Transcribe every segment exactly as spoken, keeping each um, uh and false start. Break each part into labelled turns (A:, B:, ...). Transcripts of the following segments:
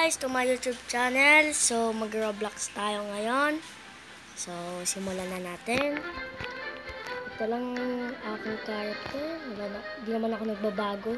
A: guys to my YouTube channel. So mag-Roblox tayo ngayon. So simulan na natin. Ito lang aking character. Wala na, di naman ako nagbabago.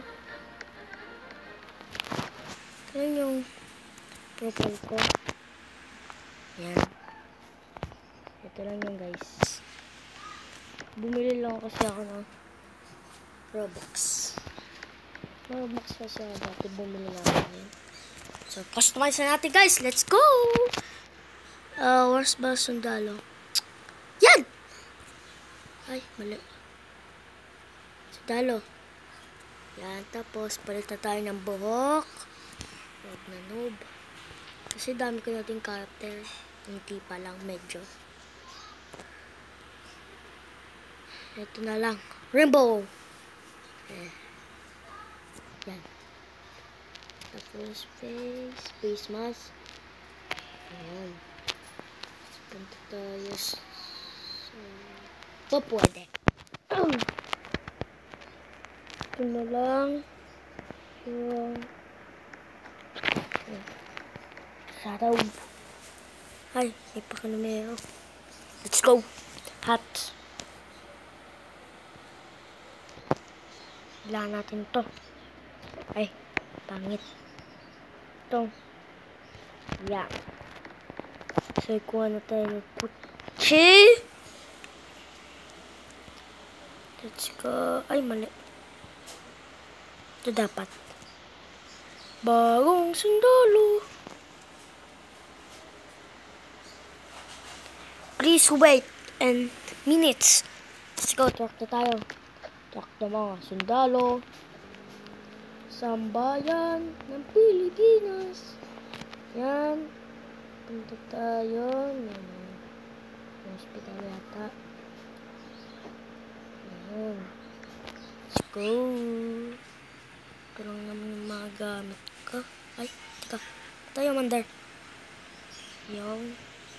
A: Ito lang yung profile ko. Yan. Ito lang yung guys. Bumili lang kasi ako ng Robux. Robux kasi ako dati bumili lang ako yan. So, customize na natin guys. Let's go! Uh, where's ba sundalo? Yan! Ay, mali. Sundalo. Yan, tapos palit na tayo ng buhok. Huwag na noob. Kasi dami ko nating character. Hindi pa lang, medyo. Ito na lang. Rainbow! Eh. Yan. Tapos face, face mask. Ayan. Punta tayo sa... Ito pwede. Ito na lang. Yung... Saraw. Ay, may pakanumero. Let's go. Hat. Kailangan natin to. Ay, pangit. Ito. Yeah. So, ikuha na tayo ng kutsi. Let's go. Ay, mali. Ito dapat. Bagong sundalo. Please wait and minutes. Let's go. Talk na tayo. Talk na mga sundalo. Sambayan ng Pilipinas. Yan. Punta tayo ng hospital yata. Yan. Let's go. Ito lang naman yung mga gamit ko. Ay, teka. Tayo, mandar. Yan.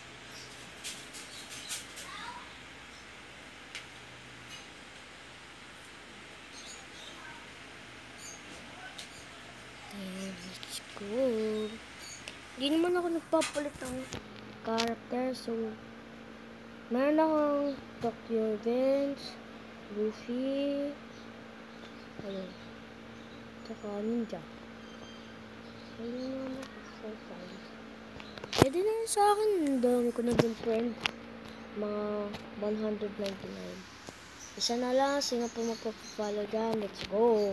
A: Let's go. Hindi naman ako nagpapalit ng character. So, meron akong Tokyo Vince, Luffy, ayun, tsaka Ninja. Ayun naman ako. Pwede na yun sa akin. Ang dami ko naging friend. Mga one hundred ninety-nine. Isa na lang. Sino po magpapapalo dyan? Let's go.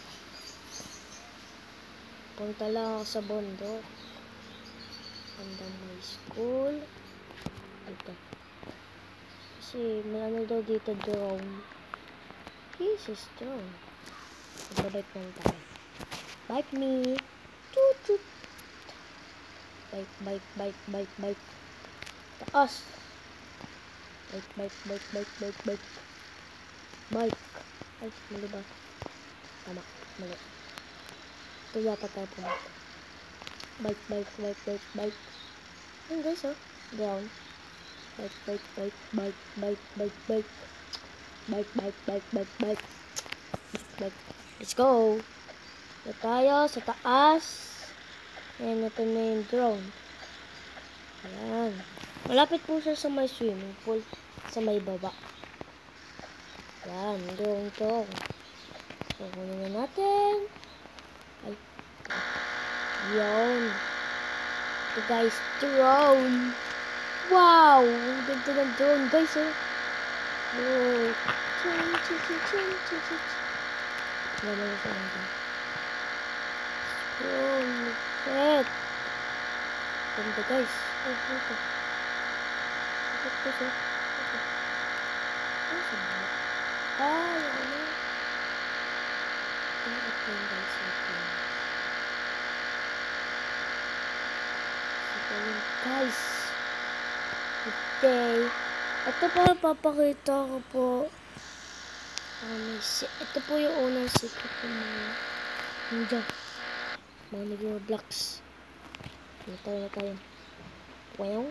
A: Punta lang ako sa bundok. Bandang my school. Ito. Kasi may ano daw dito drone. This is drone. Magbabike lang tayo. Bike me. Toot toot. Bike, bike, bike, bike, bike. Taas. Bike, bike, bike, bike, bike, bike. Bike. Ay, mali ba? Tama. Mali. Ito yata tayo pumunta. Bike, bike, bike, bike, bike. Ayun guys, oh. Down. Bike, bike, bike, bike, bike, bike, bike. Bike, bike, bike, bike, bike. Bike. Let's go. Ito tayo sa taas. Ayan, ito na yung drone. Ayan. Malapit po siya sa may swimming pool. Sa may baba. Ayan, drone to. So, kunin na natin. Ay. Yun. Ito guys, drone. Wow! Ang ganda ng drone guys, eh. Wow. Chin, chin, chin, chin, chin, chin. Wala na siya lang. Drone. Set. Ganda guys. Oh, ito. Ito siya. Ito. Ano siya? Ay, ano? Ito yung guys. Ito. Guys, today, ito pa papakita ko po. Um, ito po yung unang secret ng mga ninja. Mga nag-Roblox. Ano tayo na tayo? Wow.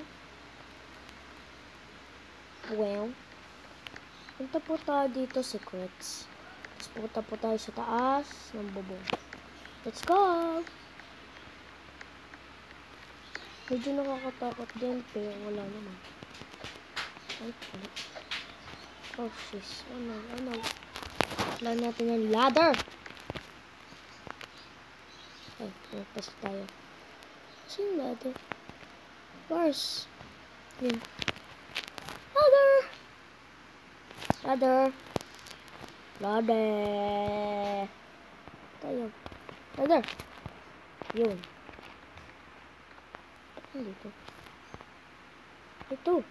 A: Wow. Punta po tayo dito, secrets. Tapos punta po tayo sa taas ng bubong. Let's go! Medyo nakakatakot din, pero wala naman. Ay, ano? Oh, sis. Ano, ano? Wala natin ang ladder. Ay, pumapasok tayo. Kasi yung ladder. Where's? Yun. Ladder! Ladder! Ladder! Tayo. Ladder! Yun. Ano dito? Ito.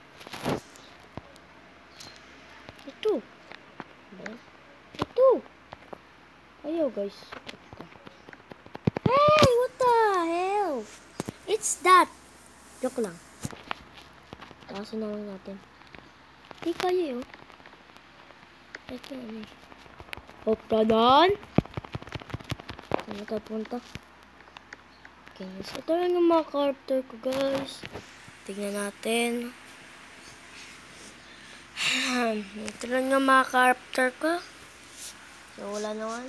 A: Ito. Ito. Ayaw, guys. Ito. Hey! What the hell? It's that! Joke lang. Takasin na lang natin. Hindi kaya yun. Ito ano eh. Hope na doon. Saan na tayo punta? Okay, so ito lang yung mga character ko, guys. Tingnan natin. Ito lang yung mga character ko. So, wala naman.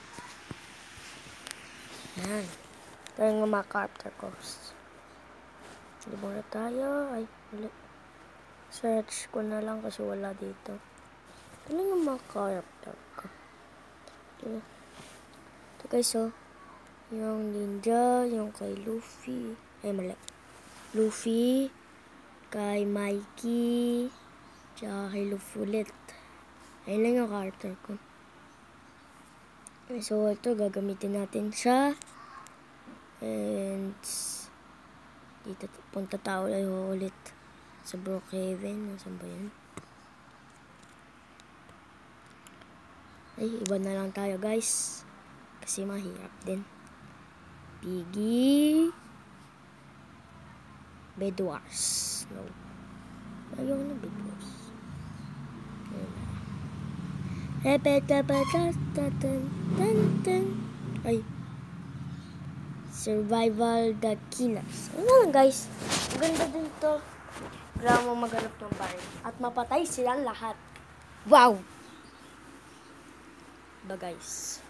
A: Yan. Ito lang yung mga character ko. Libong na tayo. Ay, wala. Search ko na lang kasi wala dito. Ito lang yung mga character ko. Ito, ito guys, oh. Yung ninja, yung kay Luffy. Ay, mali. Luffy, kay Mikey, tsaka kay Luffy ulit. Ayun lang yung character ko. So, ito, gagamitin natin siya. And, dito, punta tao tayo ulit sa Brookhaven. Nasaan ba yun? Ay, iba na lang tayo, guys. Kasi mahirap din. Piggy. Bedwars. No. Ayaw na Bedwars. Ay. Survival the Killers. Ano lang, guys. Ang ganda din to. Kailangan mo maghanap ng baril. At mapatay silang lahat. Wow! Ba, guys.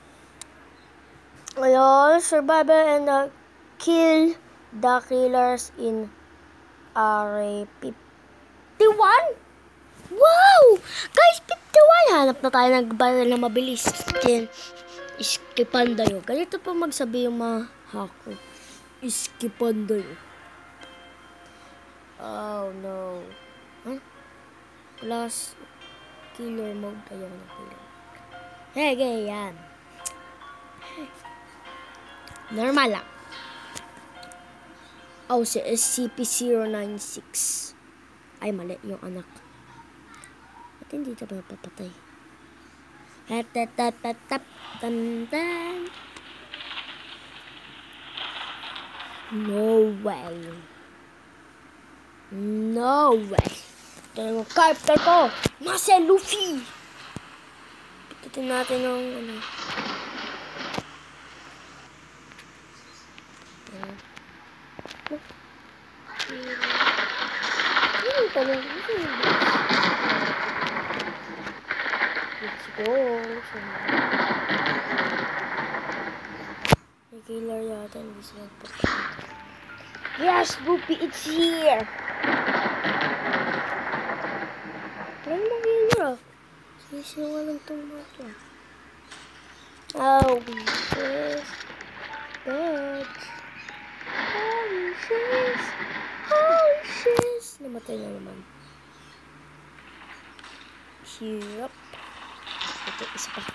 A: Ayun, survival and uh, kill the killers in area fifty-one? Wow! Guys, fifty-one! Hanap na tayo ng baril na mabilis. Then, iskipan tayo. Ganito pa magsabi yung mga hacker. Iskipan tayo. Oh, no. Huh? Plus, killer mode. Ayaw na killer. Hey, hey, yan. Normal lang. Oh, si S C P zero nine six. Ay, mali yung anak. Ba't hindi ito ba papatay? Tap-tap-tap-tap. Tan-tan. No way. No way. Ito na yung character ko. Nasa Luffy. Pitutin natin ng ano. Let's go. May killer yata. Hindi sila pa. Yes, Luffy, it's here. Ano mo killer ah? Sisiwa lang itong mga ito. Oh, yes. Bitch. Holy shit. Holy shit. Namatay na naman. Syrup. Ito, isa pa.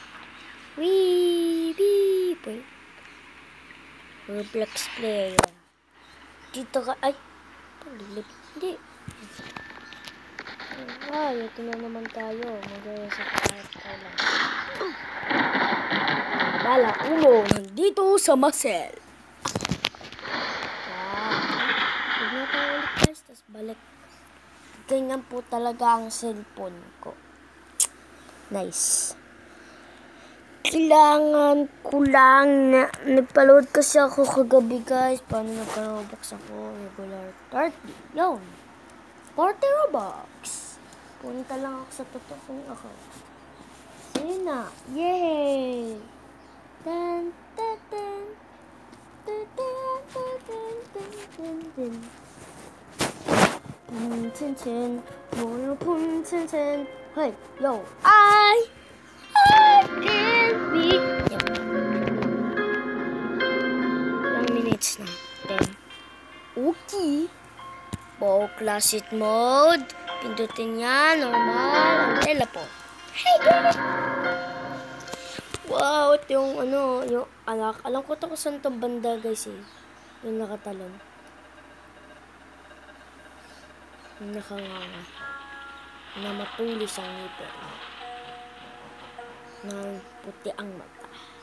A: Wee, beep. Roblox player. Dito ka. Ay. Palilip. Hindi. Ay, ito na naman tayo. Magaya sa character lang. Bala, umo. Nandito sa muscle. Huwag na tayo ulit guys, tapos balik. Ganyan po talaga ang cellphone ko. Nice. Kailangan ko lang na nagpa-load kasi ako kagabi guys. Paano nagka-robux ako? Regular thirty. Yun. forty robux. Punta lang ako sa totoong account. Ayun na. Yay! Tan, tan, tan. Tan, tan, tan, tan, tan. puntin tin. Puntin tin. Mono puntin tin. Hey, yo, I, I can be. Yep. Ilang minutes na? Then, okay. Bow classic mode. Pindutin niya, normal, ang teleport. Hey, guys! Wow, ito yung ano, yung alak. Alam ko ito kung saan itong banda, guys, eh. Yung nakatalon. Yung nakanganga. Na matulis ang ngipin. Na puti ang mata.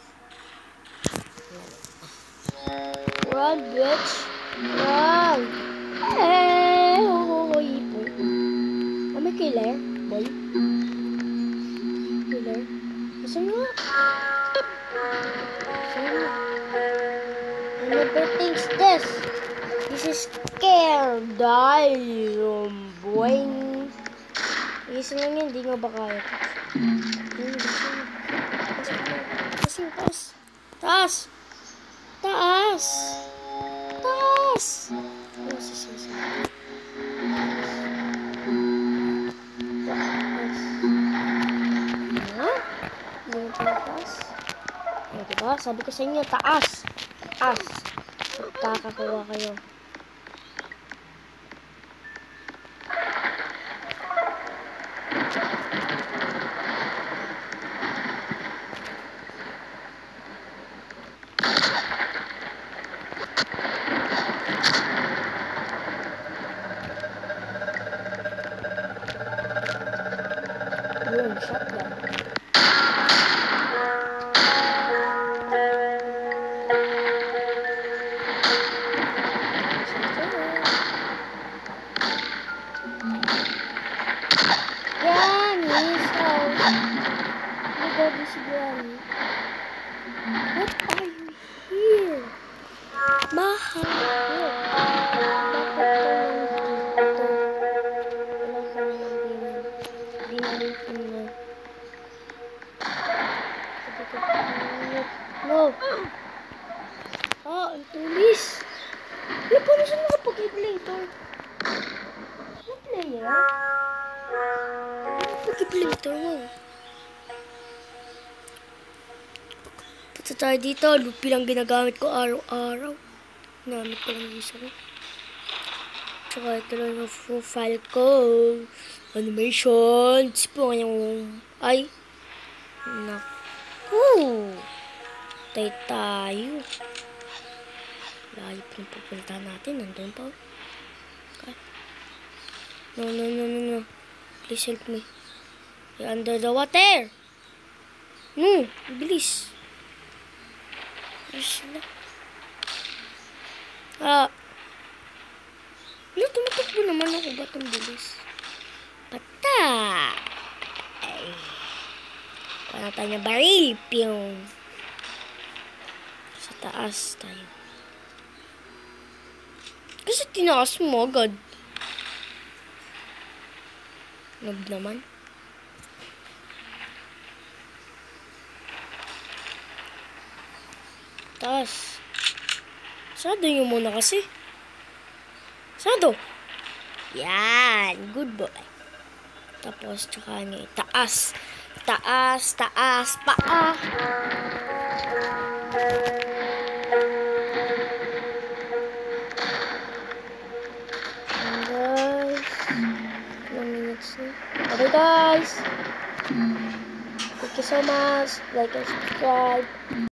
A: Run, bitch! Run! Hey! Ho, ho, ho, ipon. Ah, may killer, boy. Killer. Asan nga? Asan nga? I never thinks this. This is scared. Die, um, boy. Isa lang yan, di nga ba kaya? Taas, taas. Taas! Taas! Taas! Taas! Taas. O, diba? Sabi ko sa inyo, taas. Taas. Kakakuha kayo. Yun, shotgun. Granny's house. Oh my God, this is Granny. What are you here? Mahal. No. Ah, ang tulis. Wala pa na siya nakapag-play ito. Ano player? Nakapag-play ito. Punta tayo dito. Lupi lang ginagamit ko araw-araw. Ginamit ko lang isa ko. Tsaka ito lang yung profile ko. Animations. Po yung... Ay. Naku. Tayo tayo. Layo pa yung pupunta natin. Nandun pa. Okay. No, no, no, no, no. Please help me. You're under the water. No, bilis. Bilis na. Ah. No, tumatakbo naman ako. Ba't ang bilis? Pata. Ay. Para tayo na baril. Piyong. Sa taas tayo. Kasi tinaas mo agad. Nag naman. Taas. Sado nyo muna kasi. Sado. Yan. Good boy. Tapos, tsaka nyo itaas. Taas, taas, paa. Okay guys, thank you so much, like and subscribe.